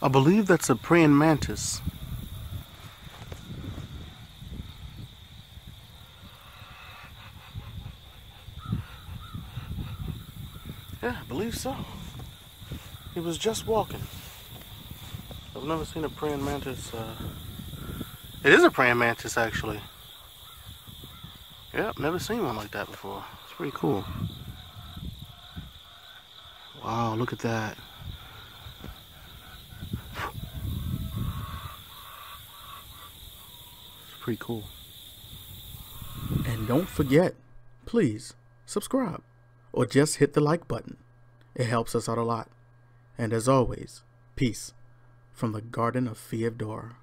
I believe that's a praying mantis. Yeah, I believe so. He was just walking. I've never seen a praying mantis. It is a praying mantis, actually. Yeah, I've never seen one like that before. It's pretty cool. Wow, look at that. It's pretty cool. And don't forget, please subscribe or just hit the like button. It helps us out a lot. And as always, peace from the Garden of Feodora.